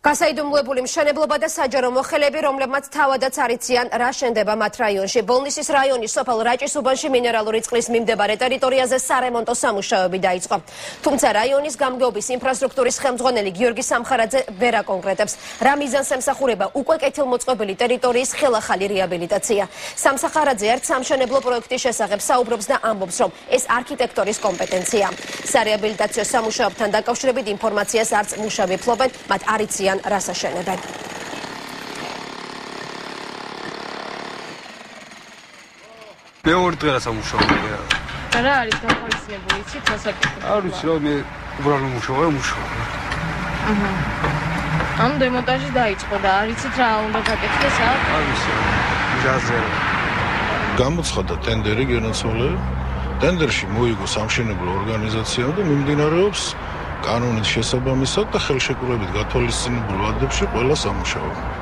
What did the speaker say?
გასაიდუმლოებული მშენებლობა და საჯარო მოხელები, რომლებმაც თავადაც არიციან, რა შენდება მათ რაიონში. ბოლნისის რაიონის სოფელ რაჭის უბანში მინერალური წყლის მიმდებარე ტერიტორიაზე სარემონტო სამუშაოები დაიწყო. თუმცა რაიონის გამგეობის ინფრასტრუქტურის ხელმძღვანელი გიორგი სამხარაძე ვერ აკონკრეტებს, რა მიზანს ემსახურება უკვე კეთილმოწყობილი ტერიტორიის ხელახალი რეაბილიტაცია. სამხარაძე ერთ სამშენებლო პროექტის შესახებ საუბრობს და ამბობს, რომ ეს არქიტექტორის კომპეტენცია. სარეაბილიტაციო სამუშაოებთან დაკავშირებით ინფორმაციას არც მუშავი ფლობენ, მათ არიციან რას აშენებენ. მეორე დღეა სამუშაოა. რა არის გახალისებული, იცით ასაკეთებ? არ ვიცი რა, მე უბრალოდ მუშაობ. ამ დემონტაჟი დაიწყო და არ იცით რა უნდა გაკეთდეს, ა? არ ვიცი. ჯაზე. გამოცხადდა ტენდერი გენაცვალე. ტენდერში მოიგო სამშენებლო ორგანიზაცია და მიმდინარეობს კანონის შესაბამისად და ხელშეკრულებით გათვალისწინებულ ვადებში ყველა სამუშაო.